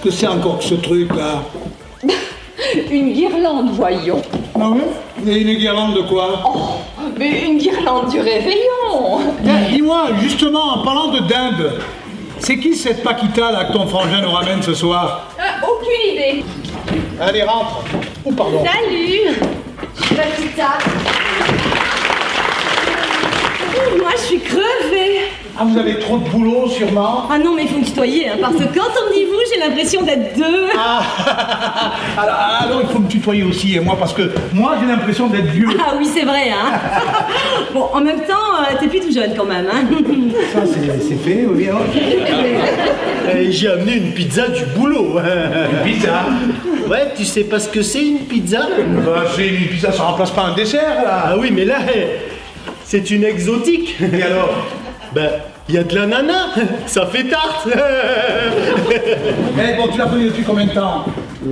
que c'est encore que ce truc-là? Une guirlande, voyons. Ah oui? Et une guirlande de quoi? Oh, mais une guirlande du réveillon. Dis-moi, justement, en parlant de dinde, c'est qui cette Paquita là que ton frangin nous ramène ce soir? Aucune idée. Allez, rentre. Oh, pardon. Salut. Paquita. Moi, je suis crevée. Ah, vous avez trop de boulot, sûrement? Ah non, mais il faut me tutoyer, hein, parce que quand on me dit vous, j'ai l'impression d'être deux. Ah, alors il faut me tutoyer aussi, et moi, parce que moi, j'ai l'impression d'être vieux. Ah oui, c'est vrai, hein. Bon, en même temps, t'es plus tout jeune quand même, hein. Ça, c'est fait, oui. J'ai amené une pizza du boulot. Une pizza? Ouais, tu sais pas ce que c'est une pizza? Bah, c'est une pizza, ça remplace pas un dessert, là. Ah oui, mais là, c'est une exotique. Et alors? Ben, il y a de l'ananas, ça fait tarte. Eh bon, tu l'as connu depuis combien de temps?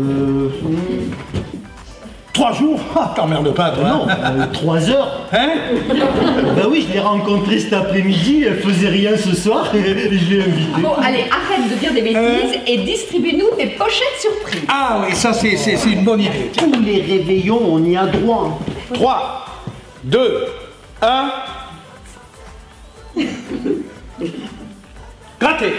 3 jours? Ah, t'emmerdes pas, toi. Non, 3 heures. Hein? Bah oui, je l'ai rencontrée cet après-midi, elle faisait rien ce soir, et je l'ai invitée. Bon, allez, arrête de dire des bêtises et distribue-nous tes pochettes surprises. Ah oui, ça, c'est une bonne idée. Tous les réveillons, on y a droit. 3, 2, 1... Gratté.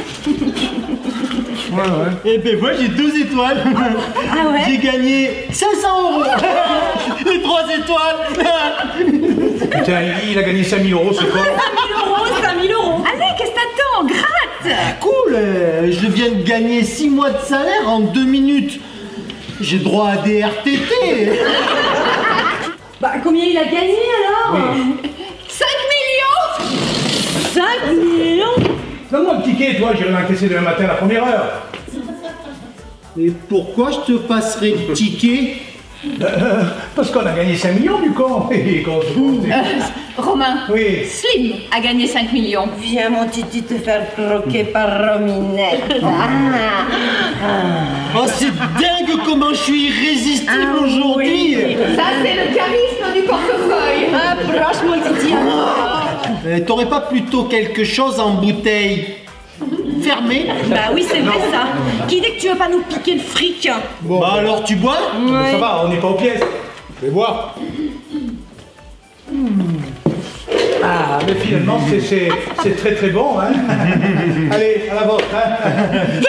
Eh ben moi j'ai 2 étoiles. Ah ouais? J'ai gagné 500 €. Et 3 étoiles. Putain, il a gagné 5000 €, c'est quoi? 5000 €. Allez, qu'est-ce que t'attends? Gratte. Cool, je viens de gagner 6 mois de salaire en 2 minutes. J'ai droit à des RTT. Bah, combien il a gagné alors? 5 millions. 5 millions. Donne-moi le ticket, toi, j'irai l'encaisser demain matin à la première heure. Et pourquoi je te passerai le ticket? Parce qu'on a gagné 5 millions, du con. Romain, Oui. Slim a gagné 5 millions. Viens, mon titi, te faire croquer par Rominette. Oh, c'est dingue comment je suis irrésistible aujourd'hui. Ça, c'est le charisme du portefeuille. Approche, mon titi. T'aurais pas plutôt quelque chose en bouteille fermée? Bah oui, c'est vrai ça. Qui dit que tu veux pas nous piquer le fric? Bon, Bah alors tu bois? ça va, on n'est pas aux pièces. Je vais boire. Ah, mais finalement, c'est très très bon, hein. Allez, à la vôtre, hein.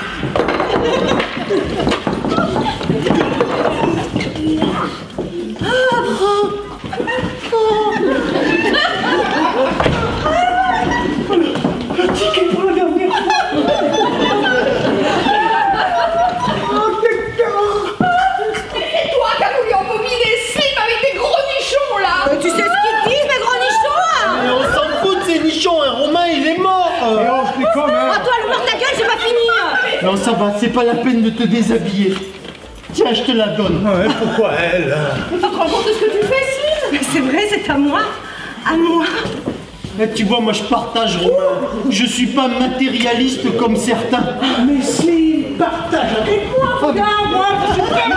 Ticket pour la dernière fois. Oh, C'est toi qui as voulu embobiner Slim avec tes gros nichons, là. Tu sais ce qu'ils disent, mes gros nichons? Mais on s'en fout de ces nichons, hein. Romain il est mort. Et on se dit comme, hein. Ah, toi, l'ouvre ta gueule, j'ai pas fini. Non, ça va, c'est pas la peine de te déshabiller. Tiens, je te la donne. Ouais, pourquoi elle? Tu te rends compte de ce que tu fais, Slim? Mais c'est vrai, c'est à moi. À moi. Mais tu vois, moi je partage, Romain. Je suis pas matérialiste comme certains. Mais Slim, partage avec moi, regarde, moi, je suis comme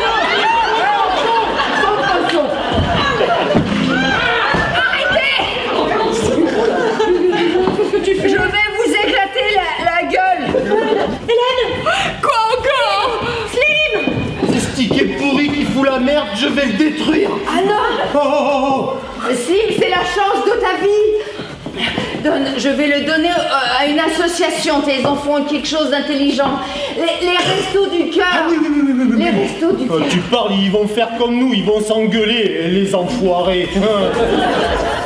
Je vais vous éclater la gueule. Hélène. Quoi encore? Slim. C'est ce ticket pourri qui fout la merde, je vais le détruire. Alors, Slim, c'est la chance de ta vie. Donne, je vais le donner à une association. Tes enfants ont quelque chose d'intelligent. Les restos du cœur. Les restos du cœur. Tu parles, ils vont faire comme nous, ils vont s'engueuler, les enfoirés.